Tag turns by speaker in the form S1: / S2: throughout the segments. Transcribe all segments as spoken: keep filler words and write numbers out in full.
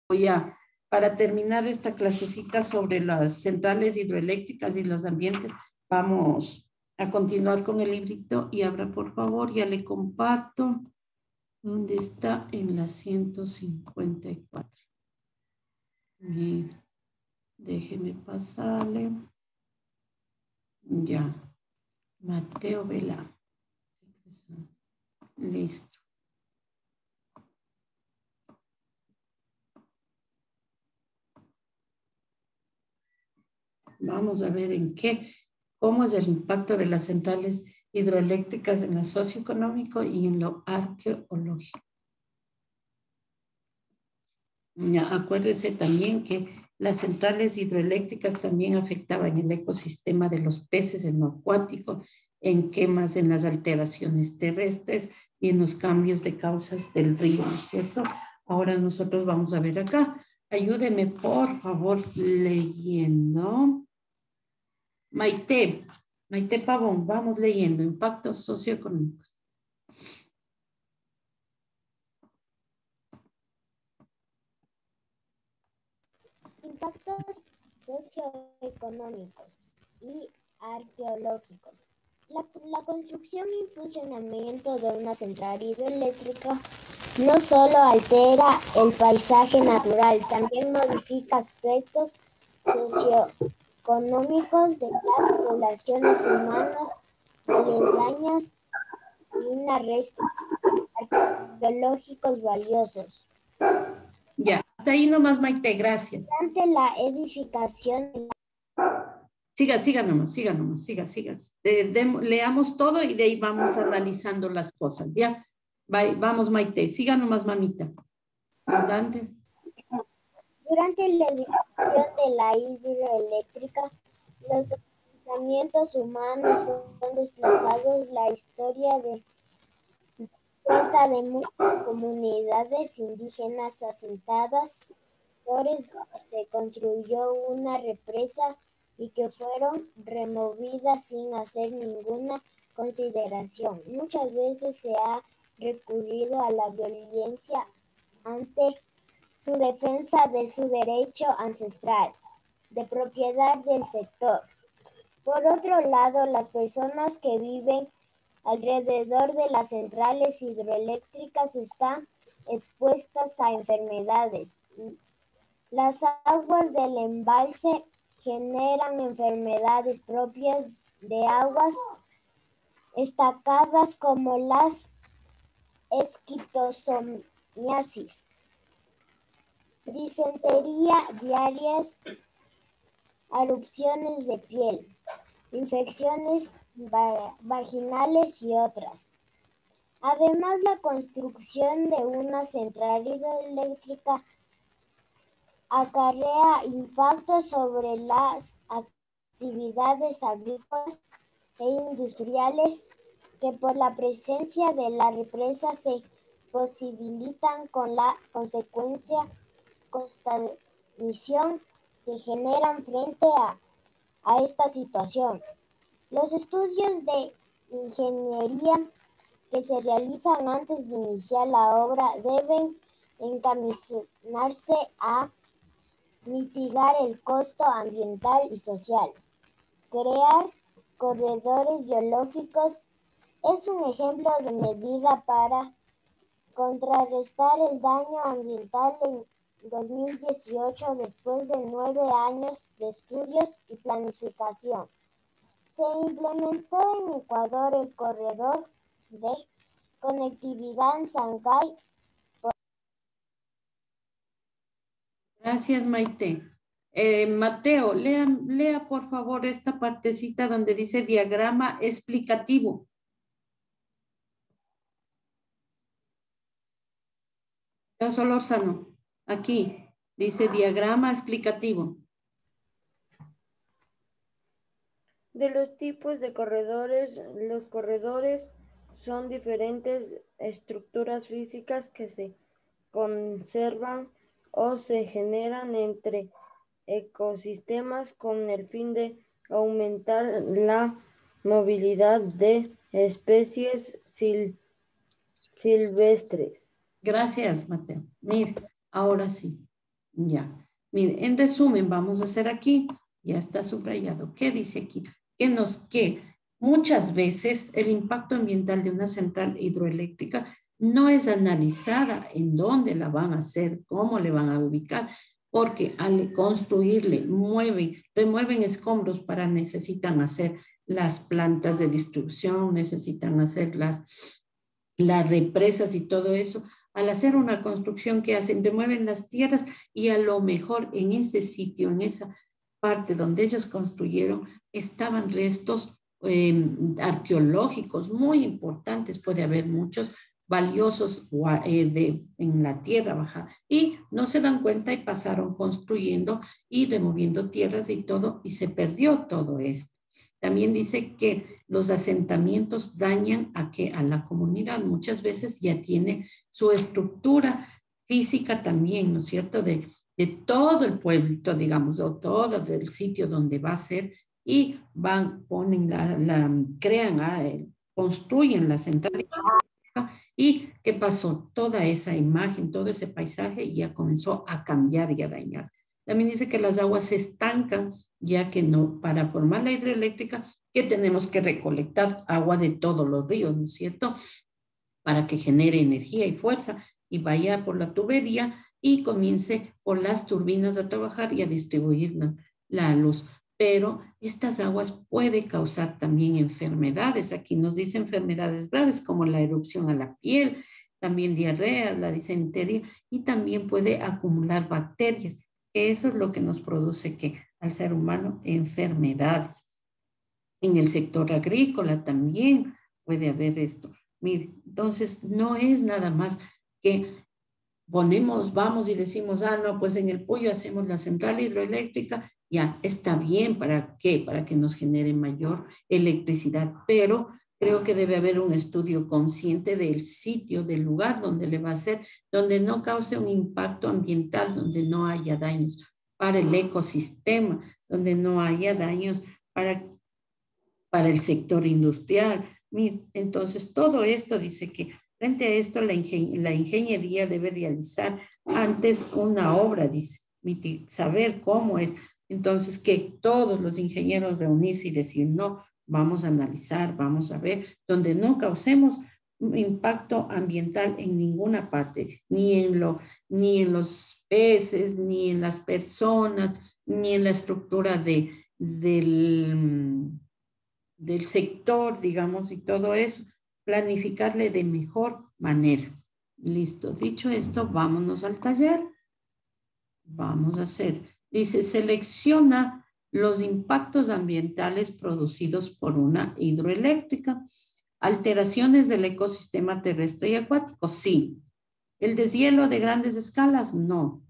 S1: Ya, para terminar esta clasecita sobre las centrales hidroeléctricas y los ambientes, vamos a continuar con el librito y abra por favor, ya le comparto. ¿Dónde está? En la ciento cincuenta y cuatro. Bien, déjeme pasarle. Ya, Mateo Vela. Listo. Vamos a ver en qué, cómo es el impacto de las centrales hidroeléctricas en lo socioeconómico y en lo arqueológico. Ya, acuérdese también que las centrales hidroeléctricas también afectaban el ecosistema de los peces en lo acuático, en quemas, en las alteraciones terrestres y en los cambios de causas del río, ¿no es cierto? Ahora nosotros vamos a ver acá. Ayúdeme, por favor, leyendo. Maite, Maite Pavón, vamos leyendo. Impactos socioeconómicos.
S2: Impactos socioeconómicos y arqueológicos. La, la construcción y funcionamiento de una central hidroeléctrica no solo altera el paisaje natural, también modifica aspectos socioeconómicos de las poblaciones humanas, aledañas y unos restos arqueológicos valiosos.
S1: Ya, hasta ahí nomás, Maite, gracias.
S2: Durante la edificación...
S1: Siga, siga nomás, siga nomás, siga, siga. Eh, de, leamos todo y de ahí vamos analizando las cosas, ¿ya? Bye, vamos, Maite, siga nomás, mamita. Adelante.
S2: Durante la edificación de la hidroeléctrica, los asentamientos humanos son desplazados. La historia de cuenta de muchas comunidades indígenas asentadas, sectores donde se construyó una represa y que fueron removidas sin hacer ninguna consideración. Muchas veces se ha recurrido a la violencia ante su defensa de su derecho ancestral de propiedad del sector. Por otro lado, las personas que viven alrededor de las centrales hidroeléctricas están expuestas a enfermedades. Las aguas del embalse generan enfermedades propias de aguas estancadas como las esquistosomiasis, disentería, diarreas, erupciones de piel, infecciones vaginales y otras. Además, la construcción de una central hidroeléctrica acarrea impactos sobre las actividades agrícolas e industriales que por la presencia de la represa se posibilitan, con la consecuencia contaminación que generan frente a, a esta situación. Los estudios de ingeniería que se realizan antes de iniciar la obra deben encaminarse a mitigar el costo ambiental y social. Crear corredores biológicos es un ejemplo de medida para contrarrestar el daño ambiental. En dos mil dieciocho, después de nueve años de estudios y planificación, se implementó en Ecuador el corredor de conectividad en Sancay.
S1: Gracias, Maite. Eh, Mateo, lea, lea por favor esta partecita donde dice diagrama explicativo. Yo Solórzano, aquí dice diagrama explicativo.
S3: De los tipos de corredores, los corredores son diferentes estructuras físicas que se conservan o se generan entre ecosistemas con el fin de aumentar la movilidad de especies sil silvestres.
S1: Gracias, Mateo. Mire, ahora sí. Ya. Mire, en resumen, vamos a hacer aquí, ya está subrayado. ¿Qué dice aquí? Que nos, que muchas veces el impacto ambiental de una central hidroeléctrica no es analizada en dónde la van a hacer, cómo le van a ubicar, porque al construirle, mueven, remueven escombros para necesitan hacer las plantas de distribución, necesitan hacer las, las represas y todo eso. Al hacer una construcción que hacen, remueven las tierras y a lo mejor en ese sitio, en esa parte donde ellos construyeron, estaban restos eh, arqueológicos muy importantes, puede haber muchos valiosos eh, de, en la tierra baja, y no se dan cuenta y pasaron construyendo y removiendo tierras y todo, y se perdió todo eso. También dice que los asentamientos dañan a, que, a la comunidad. Muchas veces ya tiene su estructura física también, ¿no es cierto?, de, de todo el pueblito, digamos, o todo el sitio donde va a ser, y van, ponen la, la crean, ah, construyen la central. ¿Y qué pasó? Toda esa imagen, todo ese paisaje ya comenzó a cambiar y a dañar. También dice que las aguas se estancan, ya que no, para formar la hidroeléctrica, que tenemos que recolectar agua de todos los ríos, ¿no es cierto?, para que genere energía y fuerza y vaya por la tubería y comience por las turbinas a trabajar y a distribuir la, la luz. Pero estas aguas pueden causar también enfermedades. Aquí nos dice enfermedades graves como la erupción a la piel, también diarrea, la disentería, y también puede acumular bacterias. Eso es lo que nos produce que al ser humano enfermedades. En el sector agrícola también puede haber esto. Mire, entonces no es nada más que ponemos, vamos y decimos, ah, no, pues en el Puyo hacemos la central hidroeléctrica, ya está bien, ¿para qué? Para que nos genere mayor electricidad, pero creo que debe haber un estudio consciente del sitio, del lugar donde le va a hacer, donde no cause un impacto ambiental, donde no haya daños para el ecosistema, donde no haya daños para, para el sector industrial. Entonces, todo esto dice que frente a esto la, ingen la ingeniería debe realizar antes una obra, dice, saber cómo es. Entonces, que todos los ingenieros reunirse y decir, no, vamos a analizar, vamos a ver, donde no causemos un impacto ambiental en ninguna parte, ni en, lo, ni en los peces, ni en las personas, ni en la estructura de, del, del sector, digamos, y todo eso, planificarle de mejor manera. Listo, dicho esto, vámonos al taller. Vamos a hacer, dice, selecciona los impactos ambientales producidos por una hidroeléctrica. Alteraciones del ecosistema terrestre y acuático, sí. El deshielo de grandes escalas, no.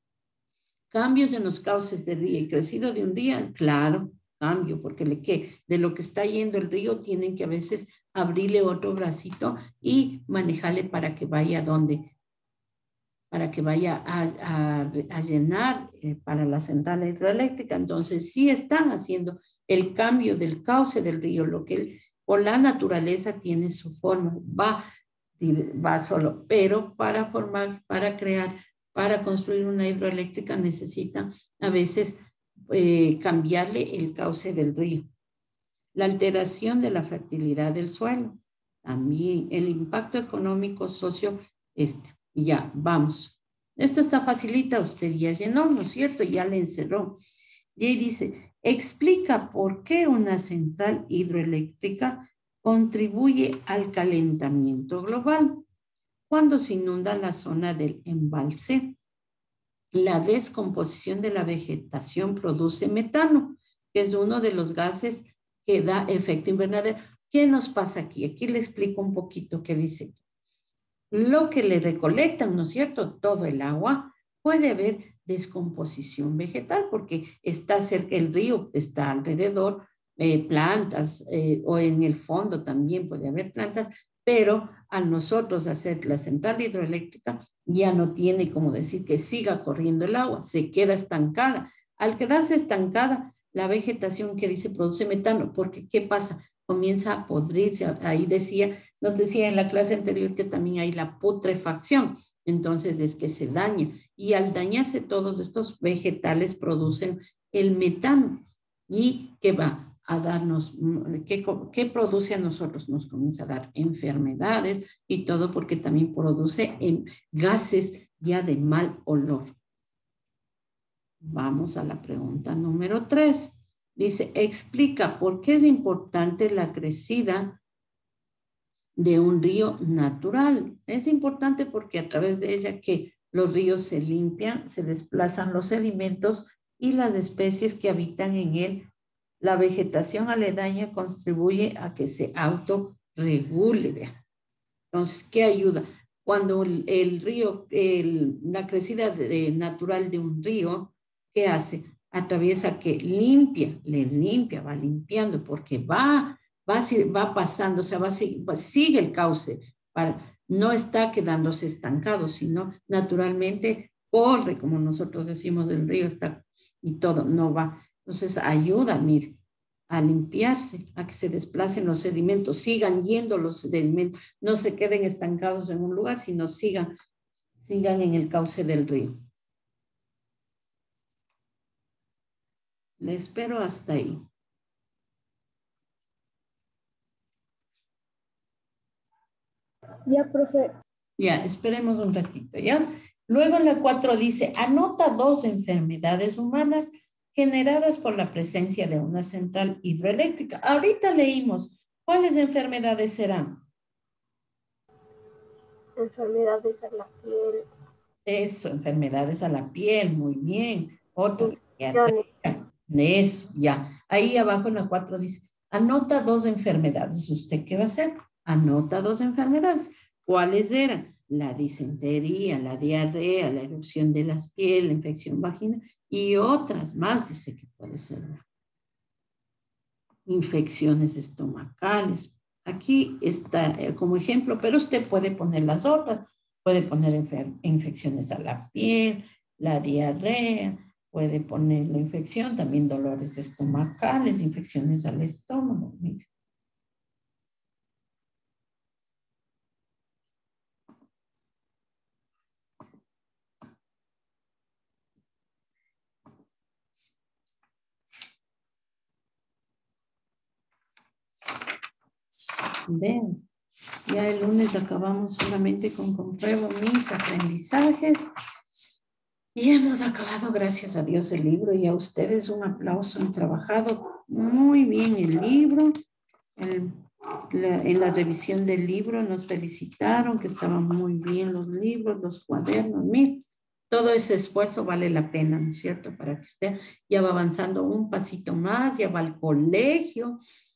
S1: Cambios en los cauces del río, crecido de un día, claro, cambio, porque le, ¿qué? De lo que está yendo el río tienen que a veces abrirle otro bracito y manejarle para que vaya donde, para que vaya a, a, a llenar eh, para la central hidroeléctrica. Entonces sí están haciendo el cambio del cauce del río, lo que el, por la naturaleza tiene su forma, va, va solo, pero para formar, para crear, para construir una hidroeléctrica necesitan a veces eh, cambiarle el cauce del río. La alteración de la fertilidad del suelo, también el impacto económico socio, este, ya, vamos. Esto está facilita, usted ya llenó, ¿no es cierto? Ya le encerró. Y ahí dice, explica por qué una central hidroeléctrica contribuye al calentamiento global. Cuando se inunda la zona del embalse, la descomposición de la vegetación produce metano, que es uno de los gases que da efecto invernadero. ¿Qué nos pasa aquí? Aquí le explico un poquito qué dice. Lo que le recolectan, ¿no es cierto? Todo el agua, puede haber descomposición vegetal porque está cerca, el río está alrededor, eh, plantas, eh, o en el fondo también puede haber plantas, pero al nosotros hacer la central hidroeléctrica ya no tiene como decir que siga corriendo el agua, se queda estancada. Al quedarse estancada, la vegetación que dice produce metano, porque ¿qué pasa? comienza a podrirse. Ahí decía, nos decía en la clase anterior que también hay la putrefacción. Entonces es que se daña. Y al dañarse todos estos vegetales producen el metano. ¿Y qué va a darnos? ¿Qué, qué produce a nosotros? Nos comienza a dar enfermedades y todo porque también produce en gases ya de mal olor. Vamos a la pregunta número tres. Dice, explica por qué es importante la crecida de un río natural. Es importante porque a través de ella que los ríos se limpian, se desplazan los sedimentos y las especies que habitan en él. La vegetación aledaña contribuye a que se autorregule. Vea. Entonces, ¿qué ayuda? Cuando el, el río, el, la crecida de, de, natural de un río, ¿qué hace? Atraviesa que limpia, le limpia, va limpiando, porque va, va, va pasando, o sea, va, va, sigue el cauce, para, no está quedándose estancado, sino naturalmente corre, como nosotros decimos, el río está y todo, no va. Entonces ayuda, mire, a limpiarse, a que se desplacen los sedimentos, sigan yendo los sedimentos, no se queden estancados en un lugar, sino sigan, sigan en el cauce del río. Le espero hasta ahí.
S2: Ya, profe.
S1: Ya, esperemos un ratito, ¿ya? Luego en la cuatro dice, anota dos enfermedades humanas generadas por la presencia de una central hidroeléctrica. Ahorita leímos, ¿cuáles enfermedades serán?
S2: Enfermedades a la piel.
S1: Eso, enfermedades a la piel, muy bien. Otro, eso, ya. Ahí abajo en la cuatro dice, anota dos enfermedades. ¿Usted qué va a hacer? Anota dos enfermedades. ¿Cuáles eran? La disentería, la diarrea, la erupción de las pieles, la infección vaginal y otras más, dice que puede ser. Infecciones estomacales. Aquí está eh, como ejemplo, pero usted puede poner las otras. Puede poner infecciones a la piel, la diarrea, puede poner la infección, también dolores estomacales, infecciones al estómago. Mire. Vean, ya el lunes acabamos solamente con compruebo mis aprendizajes y hemos acabado, gracias a Dios, el libro y a ustedes un aplauso. Han trabajado muy bien el libro. El, la, en la revisión del libro nos felicitaron que estaban muy bien los libros, los cuadernos. Miren, todo ese esfuerzo vale la pena, ¿no es cierto? Para que usted ya va avanzando un pasito más, ya va al colegio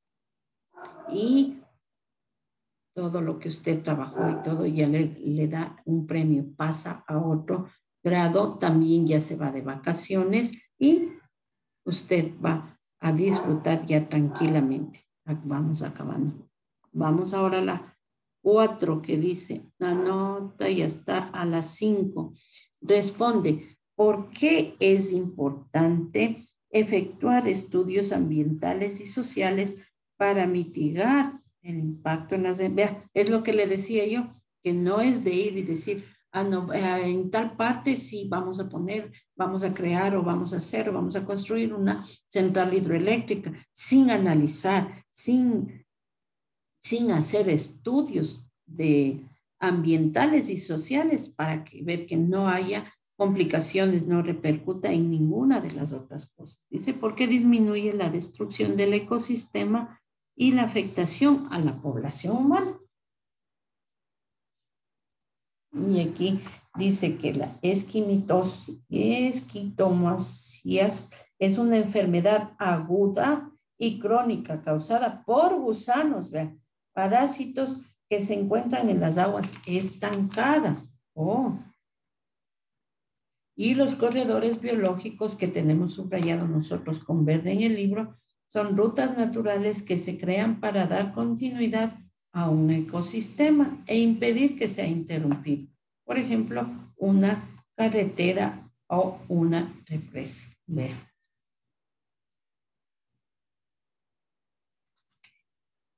S1: y todo lo que usted trabajó y todo ya le, le da un premio, pasa a otro grado, también ya se va de vacaciones y usted va a disfrutar ya tranquilamente. Vamos acabando. Vamos ahora a la cuatro que dice, anota y está a las cinco. Responde, ¿por qué es importante efectuar estudios ambientales y sociales para mitigar el impacto en las... Vea, es lo que le decía yo, que no es de ir y decir, ah, no, en tal parte sí vamos a poner, vamos a crear o vamos a hacer o vamos a construir una central hidroeléctrica sin analizar, sin, sin hacer estudios de ambientales y sociales para que, ver que no haya complicaciones, no repercuta en ninguna de las otras cosas. Dice, ¿por qué disminuye la destrucción del ecosistema y la afectación a la población humana? Y aquí dice que la esquimitosis, esquitomasias es una enfermedad aguda y crónica causada por gusanos, vean, parásitos que se encuentran en las aguas estancadas. Oh. Y los corredores biológicos que tenemos subrayado nosotros con verde en el libro son rutas naturales que se crean para dar continuidad a un ecosistema e impedir que sea interrumpido. Por ejemplo, una carretera o una represa. Vean.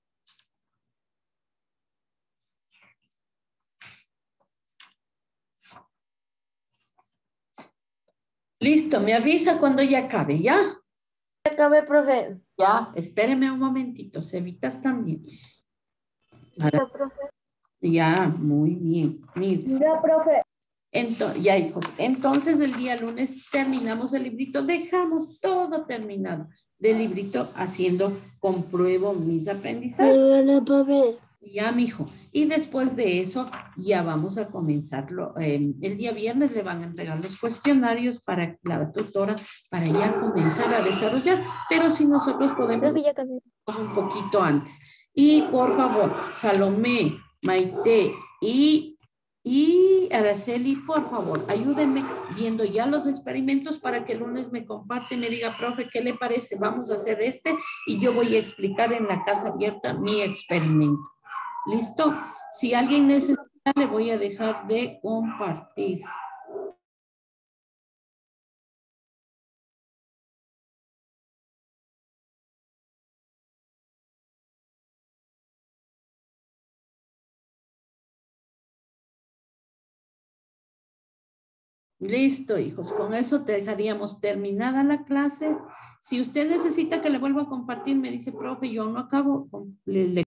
S1: Listo, me avisa cuando ya acabe, ¿ya?
S3: Ya acabé, profe.
S1: Ya, espéreme un momentito, Cevitas también.
S3: Ya, profe.
S1: Ya, muy bien. Mire.
S3: Ya, profe.
S1: Entonces, ya, hijos. Entonces, el día lunes terminamos el librito, dejamos todo terminado del librito haciendo compruebo mis aprendizajes.
S3: Hola, profe.
S1: Ya, mijo. Y después de eso, ya vamos a comenzarlo. Eh, el día viernes le van a entregar los cuestionarios para la tutora, para ya comenzar a desarrollar. Pero si nosotros podemos
S2: Profe, ya cambió.
S1: un poquito antes. Y por favor, Salomé, Maite y, y Araceli, por favor, ayúdenme viendo ya los experimentos para que el lunes me comparte y me diga, profe, ¿qué le parece? Vamos a hacer este y yo voy a explicar en la casa abierta mi experimento. ¿Listo? Si alguien necesita, le voy a dejar de compartir. Listo, hijos. Con eso te dejaríamos terminada la clase. Si usted necesita que le vuelva a compartir, me dice, profe, yo no acabo, le, le